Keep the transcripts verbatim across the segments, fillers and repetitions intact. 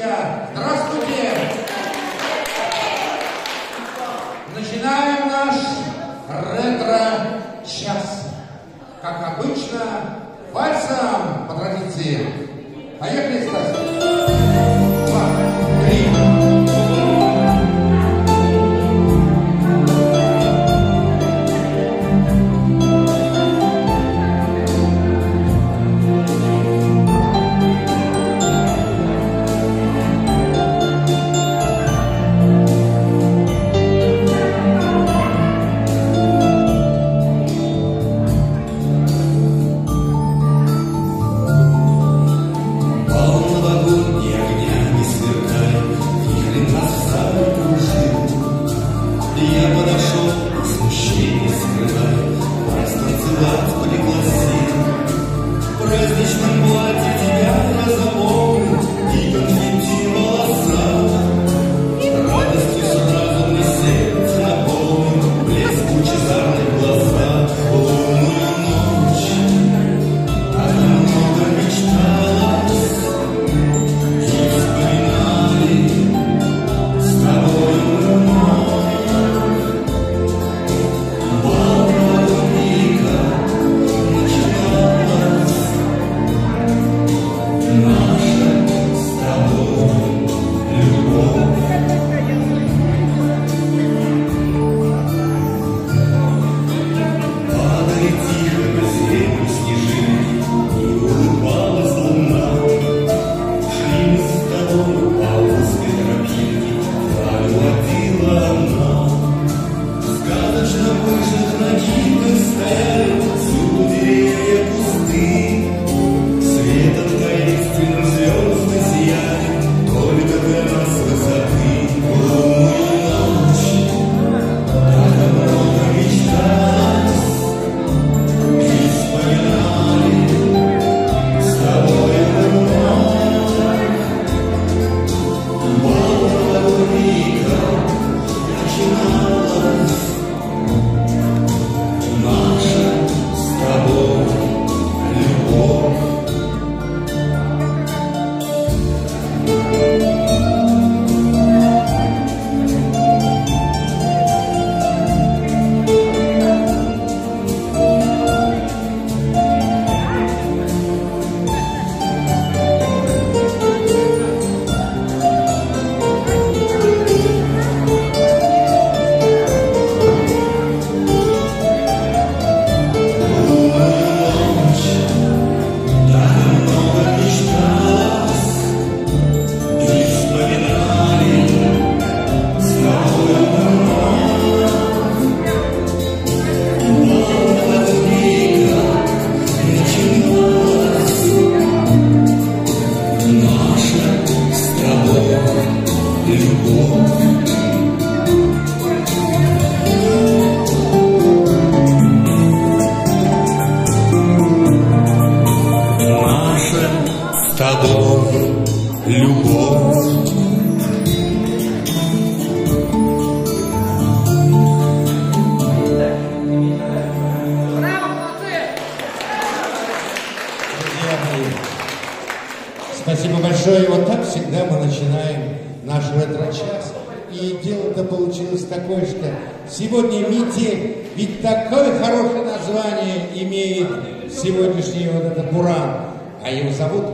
друзья! Здравствуйте! Начинаем наш ретро-час. Как обычно, вальсом по традиции. Поехали, Стас! Два, три. Спасибо большое. Вот так всегда мы начинаем наш ретро-час. И дело-то получилось такое, что сегодня Мите ведь такое хорошее название имеет сегодняшний вот этот буран. А его зовут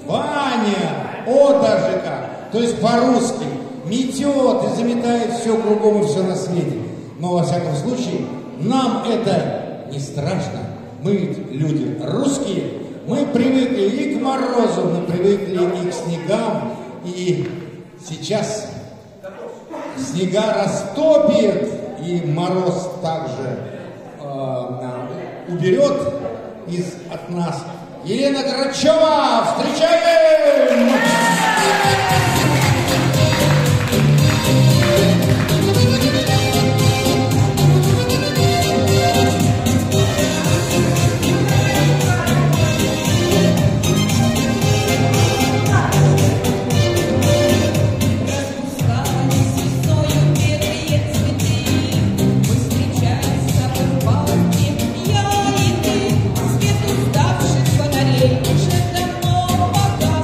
Ваня. О, даже как. То есть по-русски метет и заметает все кругом и все на свете. Но во всяком случае нам это не страшно. Мы ведь люди русские. Мы привыкли и к морозу, мы привыкли и к снегам, и сейчас снега растопит, и мороз также э, уберет из, от нас. Елена Грачева, встречаем! Уже давно пока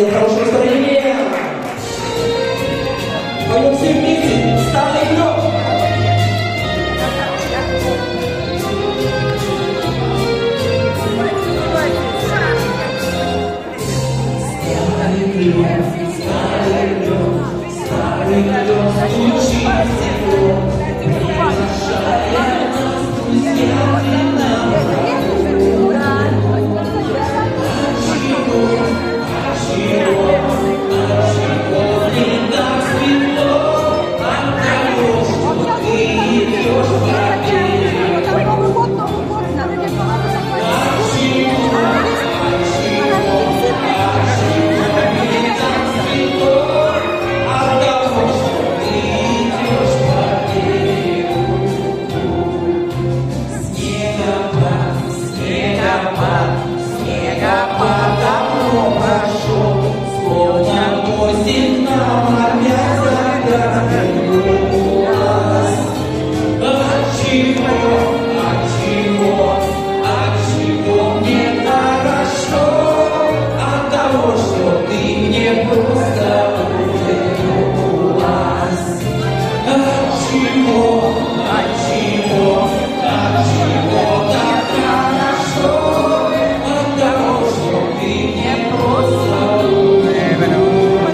сделать хорошее настроение. Поем все вместе. Старый клёв. Старый клёв, старый клёв, случись тепло, приглашая нас друзьями на прогулку. А чего, а чего, а чего не так светло, от того, что ты идешь по берегу. А чего, а чего, а чего не так светло, от того, что ты идешь по берегу. Снегопад, снегопад, снегопад давно прошел, словно осень нам опять заглянулась. Отчего, отчего, отчего мне хорошо, от того, что ты мне просто улыбнулась. Отчего, отчего, отчего так хорошо, от того, что ты мне просто улыбнулась.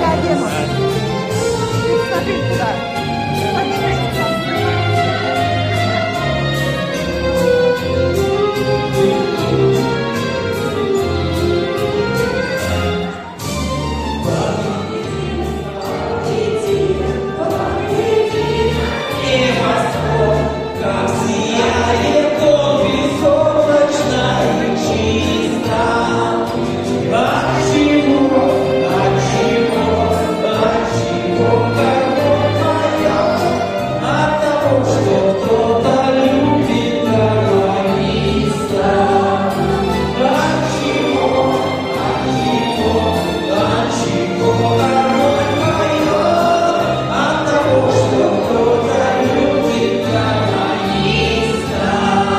Как сияет солнечно и чисто. Отчего, отчего, отчего кого моя? От того, что кто-то любит гармонista. Отчего, отчего, отчего кого моя? От того, что кто-то любит гармонista.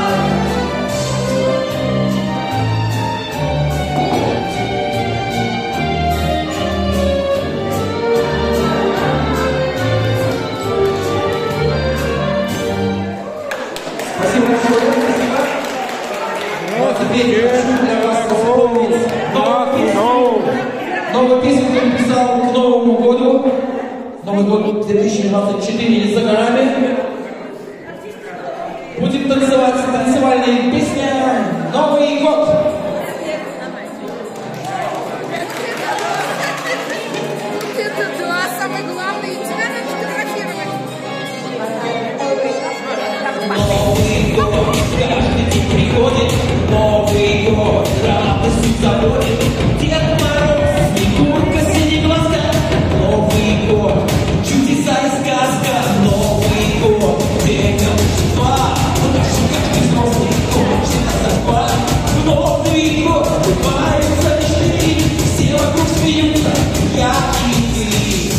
Спасибо большое, спасибо. Вот теперь хочу для вас исполнить новую песню. Новую песню я написал к Новому году. Новый год две тысячи двадцать четыре за горами. Будем танцевать танцевальная песня «Новый год». Это да, самое главное, и тебя надо фотографировать. Новый год, каждый день приходит. Новый год, радость заводит. Дед Мороз, Снегурка, Синеглазка. Новый год, чудеса и сказка. Новый год, день волшебства. Наши каждый взрослый хочет отдавать. Новый год, улыбаются мечты. Все вокруг смеются, я и ты.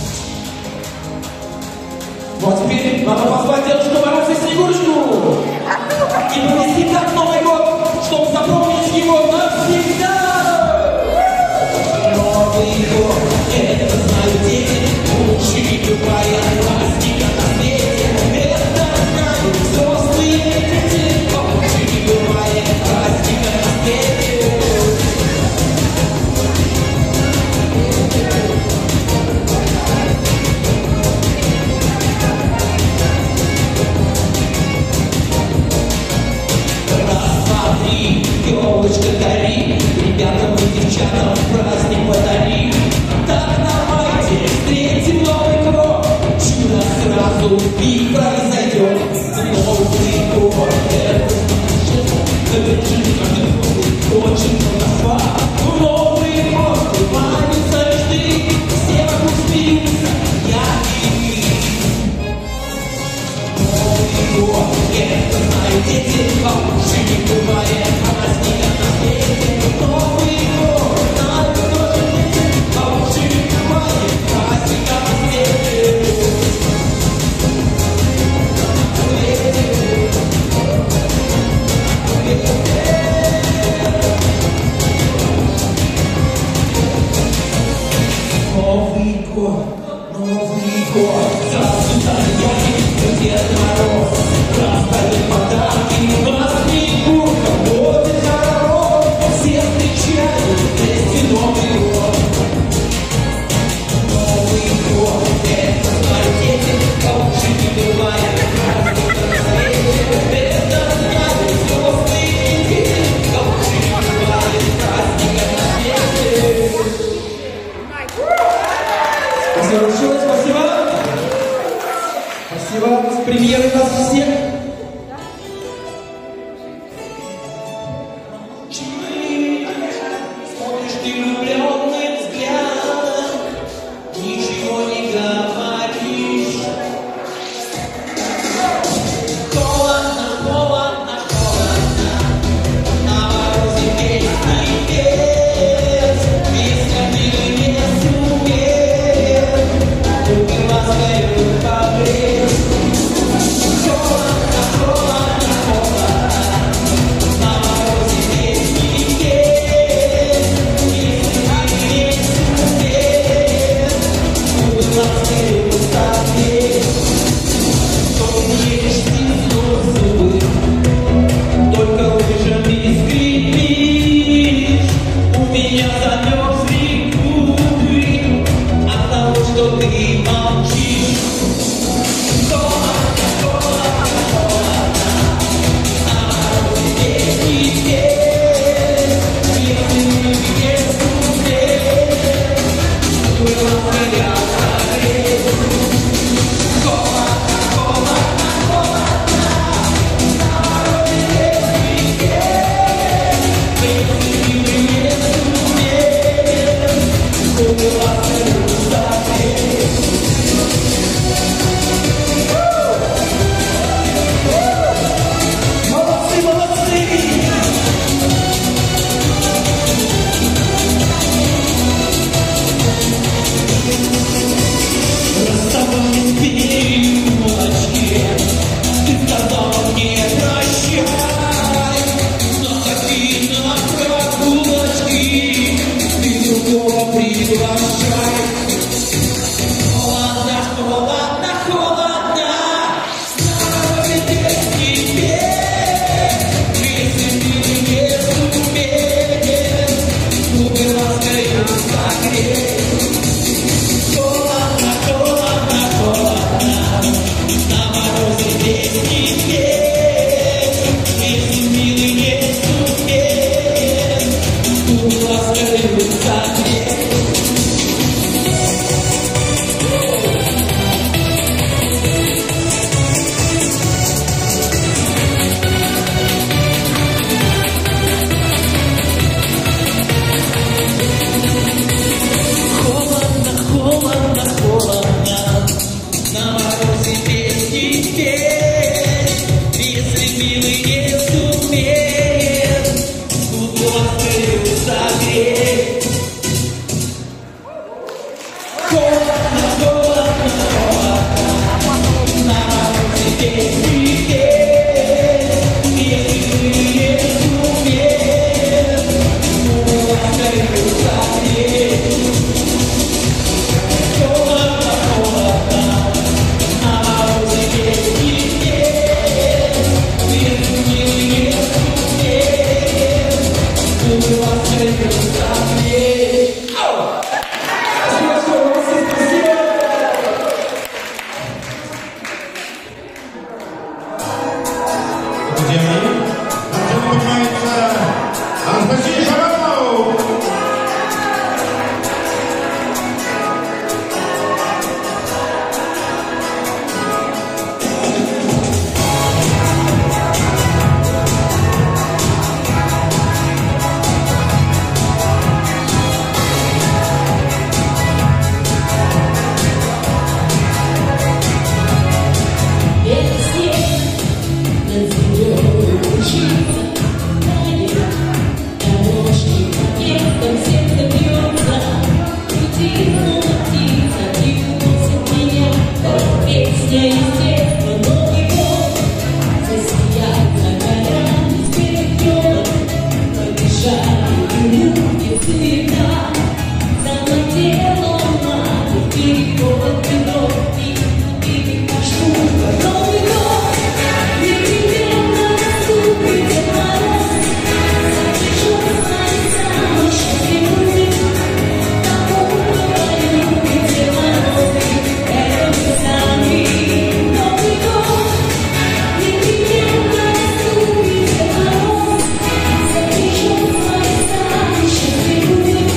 Вот теперь надо позвать Дедушку Мороза и Снегурочку и повести так Новый год, чтобы запомнить его навсегда. Новый год, это знают дети, лучший любая праздника на свете. Это знают взрослые дети, лучший любая праздника на свете. Смотри, елочка гори, ребятам и девчатам праздник подари. Так давайте встретим Новый год, чудо сразу и произойдет. Новый год, это значит, очень много. Новый год, улыбаются мечты, все вокруг смеются, я и ты. Новый год, это знают дети, а лучше не бывает праздника на свете. Новый год, знают тоже дети, а лучше не бывает праздника на свете. Thank you.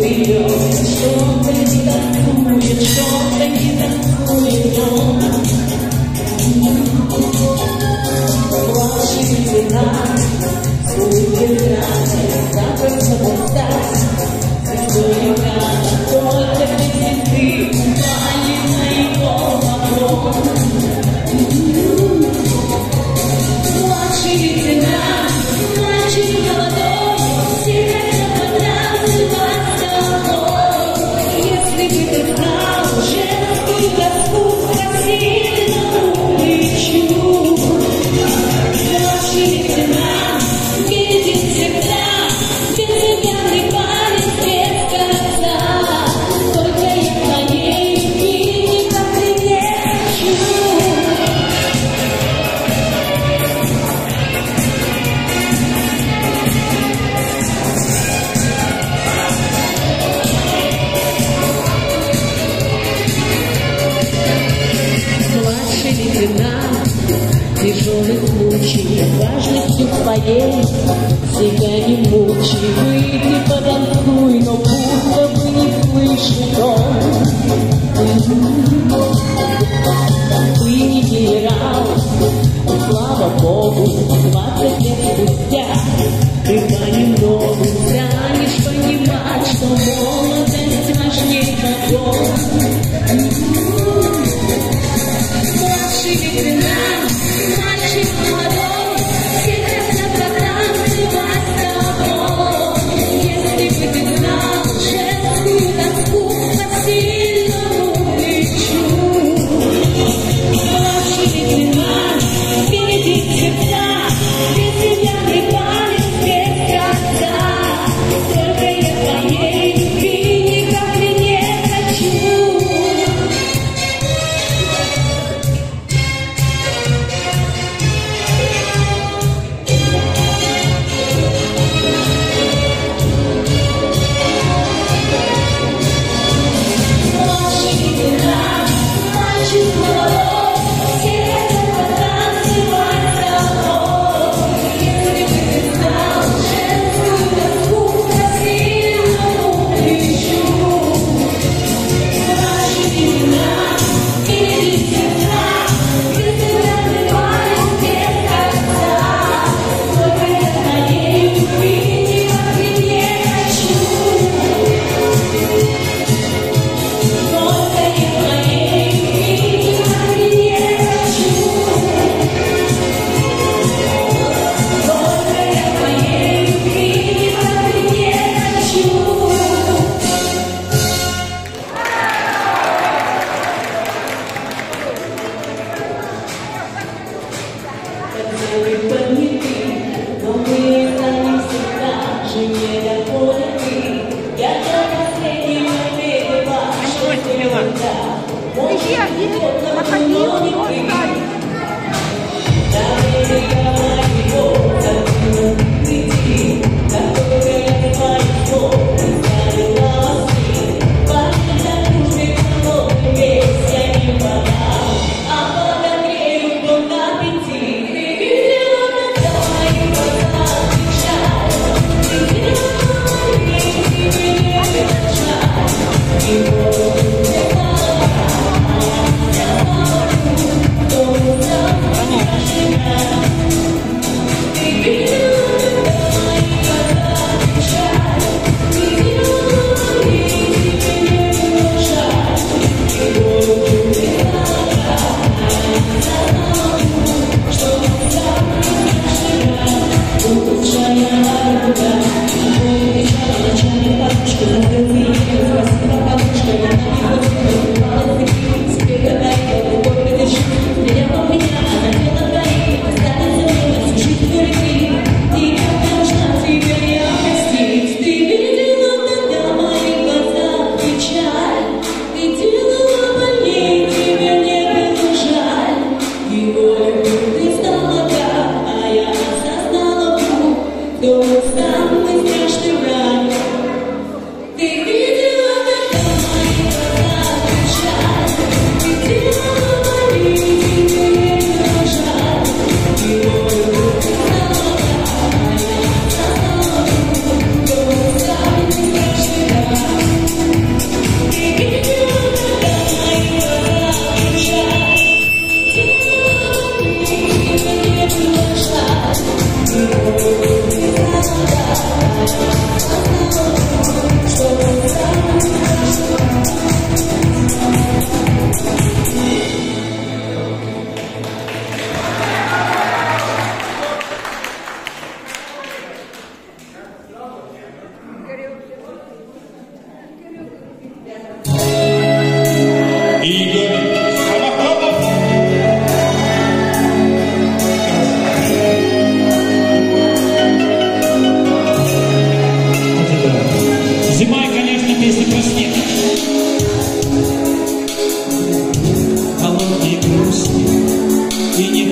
Самый страшный враг. Ты видела, когда мои глаза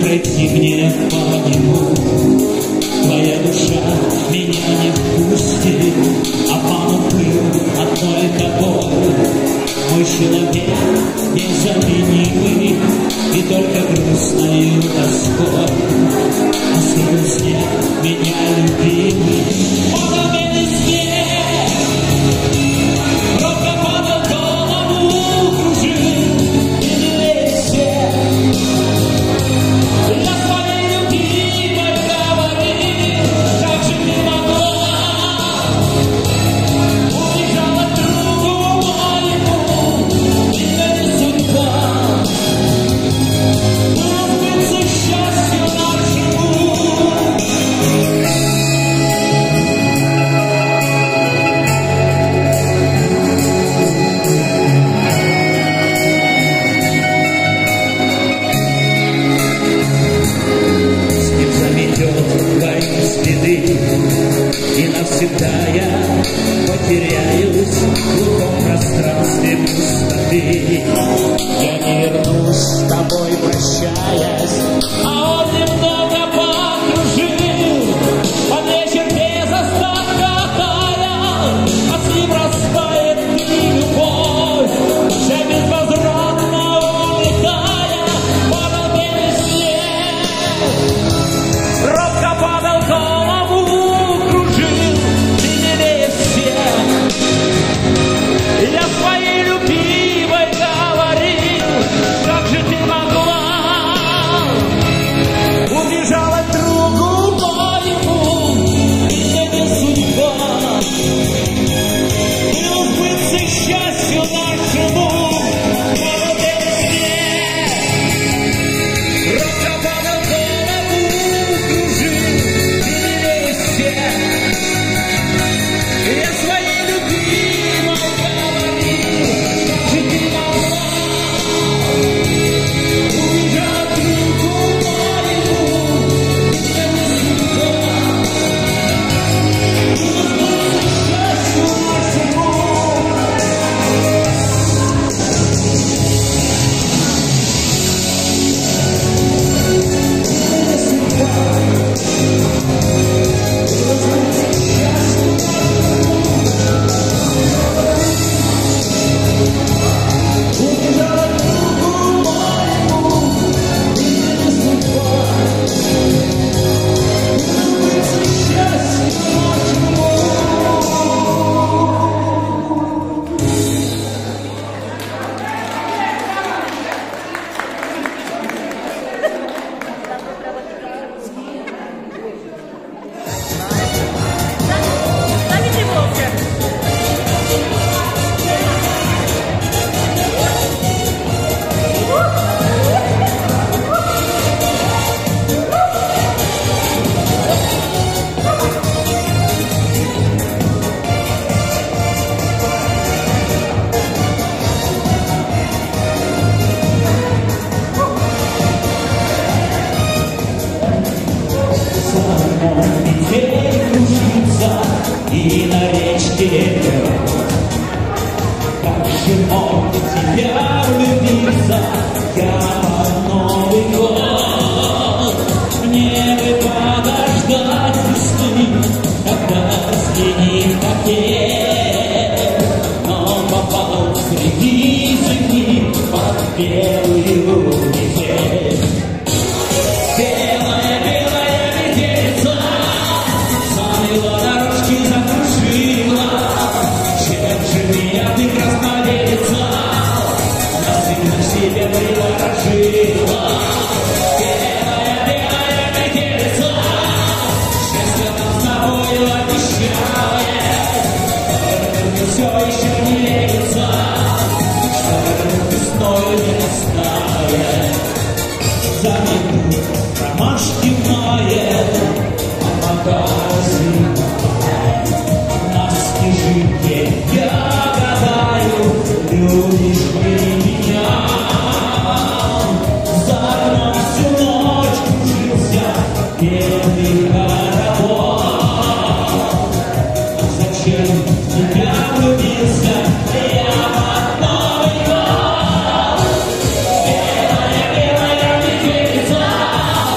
пройти мне по нему. Твоя душа меня не впустит, обманут был одной тобой. Мой человек незаменимый, и только грустною тоской осыпал снег меня любимый. Падал белый снег, робко падал, голову кружил, и милее всех. Я своей любимой говорил, как же ты могла, убежала от другу моему, и это не судьба. Разбиться счастью нашему. Снег заметет твои следы, и навсегда я потеряюсь в глухом пространстве пустоты. Я не вернусь с тобой, прощаясь, а он немного покружил. Под вечер без остатка тая, а с ним растает и любовь, вся безвозвратно улетая. Падал белый снег, робко падал, голову кружил, ты милее всех. Я своей любимой говорил, как же ты могла, убежала от другу моему, и это не судьба. Было сбыться счастью нашему. Падал белый снег, робко падал, голову кружил, ты милее всех. Я своей любимой говорил, как же ты могла, убежала от другу моему, и это не судьба. Было сбыться счастью нашему. И на речке как же мог тебя влюбиться я под Новый год. Мне бы подождать весны, когда сгинет капель, но попал среди зими под белую метель. Белая, белая метельца замела дорожки, закружила. Чем же меня ты, краснодевица, насильно в себе приворожила? Белая, белая метельца, счастье нам с тобою обещает, только все еще не верится, что этой весною не растает. Заметут ромашки в мае, а пока зима на снежинке. Я гадаю, любишь ли меня? За окном всю ночь кружился белый хоровод. Зачем в тебя влюбился я под Новый год? Белая, белая метельца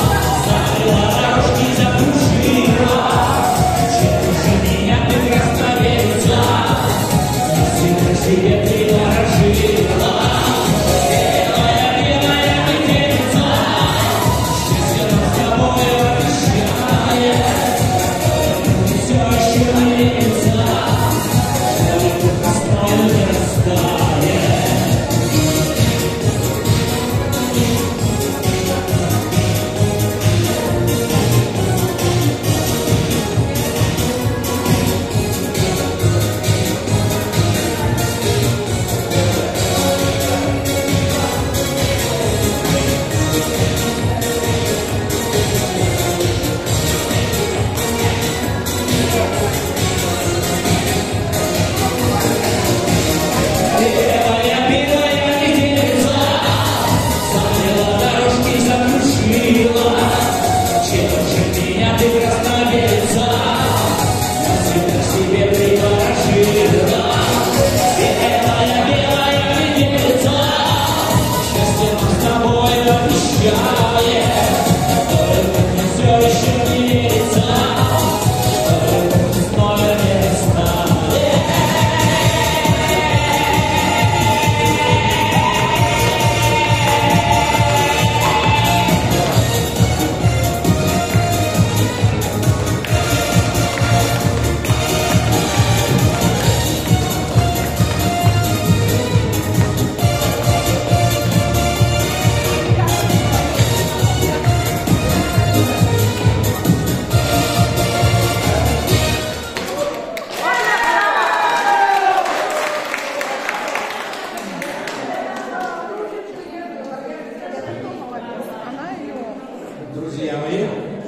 Друзья мои,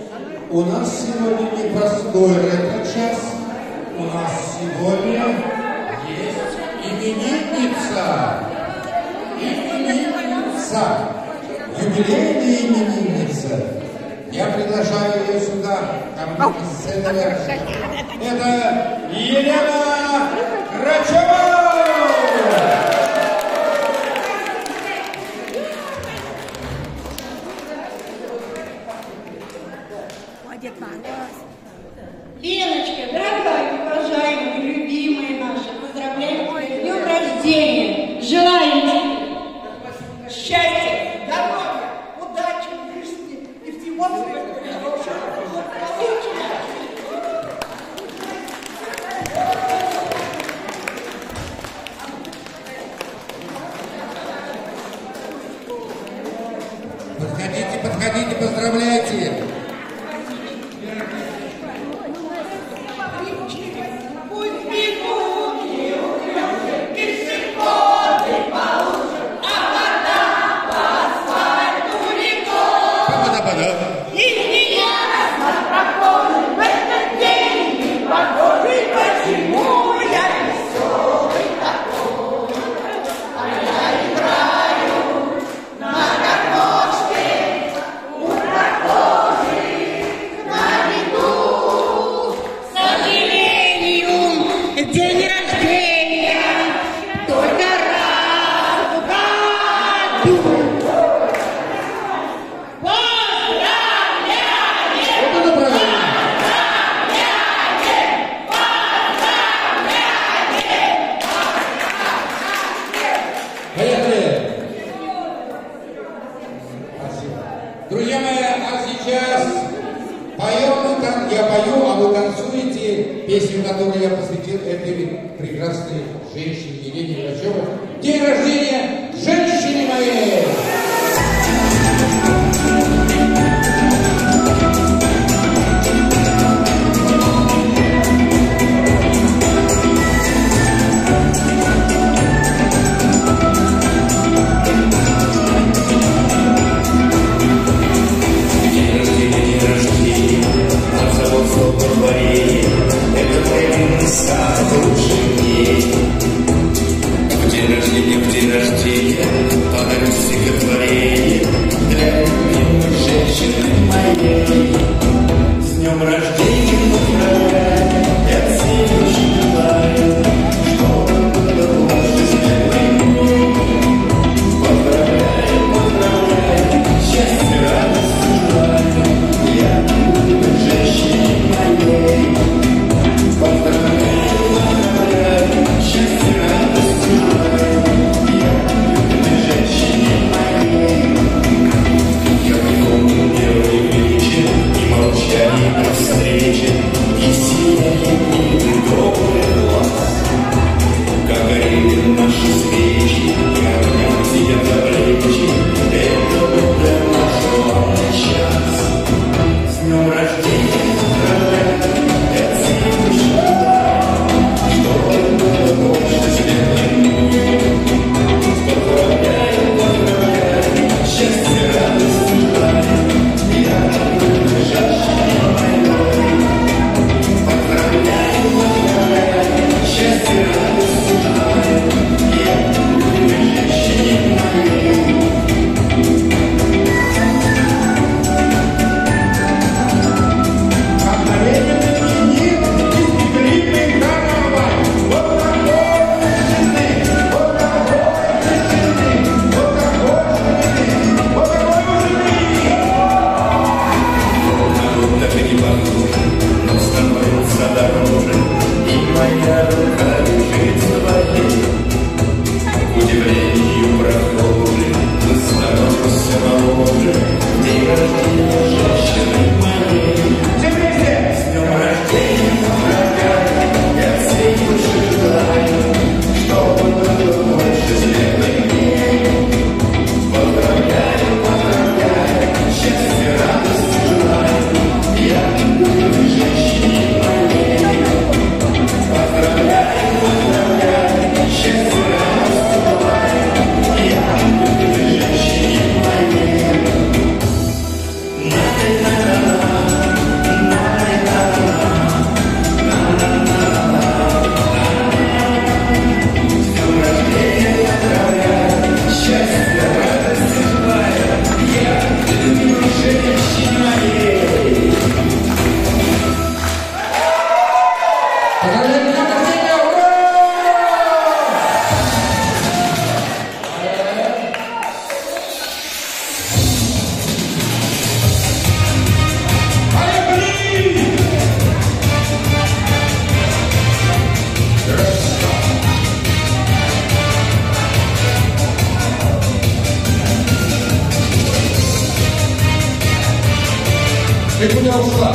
у нас сегодня непростой ретро-час. У нас сегодня есть именинница. Именинница. Юбилейная именинница. Я приглашаю ее сюда, ко мне на сцену. Это Елена Грачева! Леночка, дорогая, уважаемая, любимая наша, поздравляю тебя с днем рождения. Желаю тебе счастья, здоровья, удачи в жизни и всего хорошего. Подходите, подходите, поздравляйте. День рождения только раз в году. Поздравляем! Вот это правильно. Поехали! Спасибо. Друзья мои, а сейчас поем, я пою, а вы танцуете песню, которую я посвятил этой прекрасной женщине Елене Грачевой. День рождения женщины моей! В день рождения, в день рождения подарю стихотворение для любимой женщины моей. С днем рождения поздравляю, я всем желаю, чтобы было больше светлых. Поздравляю, поздравляю, счастья, радости желаю, я любимой женщине моей. Поздравляю, поздравляю, счастья, радости наши свечи, огнем тебе на плечи. Это будет наш новый час. С днем рождения, поздравляю, я всем желаю, чтобы было больше светлых дней. Поздравляю, поздравляю, счастья, радости желаю, я люблю женщине моей. Поздравляю, поздравляю, счастья, радости желаю, я люблю женщине моей. Но становится дороже, и моя рука лежит своей. К удивлению прохожих мы становимся моложе. День рождения женщины моей. С днем рождения, поздравляю, я всей души желаю, чтобы было больше светлых дней. Поздравляю, поздравляю, счастья, радости желаю, я люблю женщине моей. Поздравляю, поздравляю, счастья, радости желаю, я люблю женщине моей. На-на-на-на, на-на-на-на, на-на-на-на, с днем рождения поздравляю, счастья, радости желаю, я люблю женщине моей. Поздравляем, день рождения! Ура! Поехали! Ты куда ушла?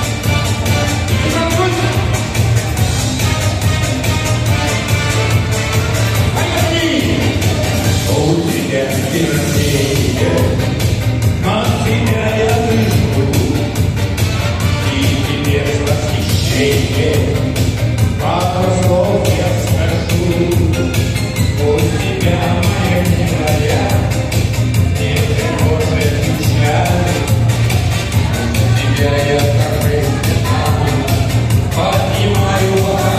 У тебя день рождения, от тебя я выжгу, и тебе с восхищением пару слов я скажу. Пусть тебя, моя милая, не тревожит печаль, тебя я торжественно поднимаю бокал.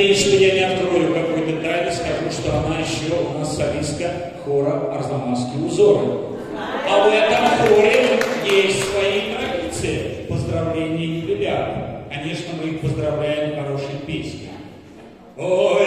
надеюсь, что я не открою какой-то тайны, скажу, что она еще у нас солистка хора «Арзамасские узоры». А в этом хоре есть свои традиции. Поздравления юбиляров. Конечно, мы их поздравляем хорошей песней. Ой,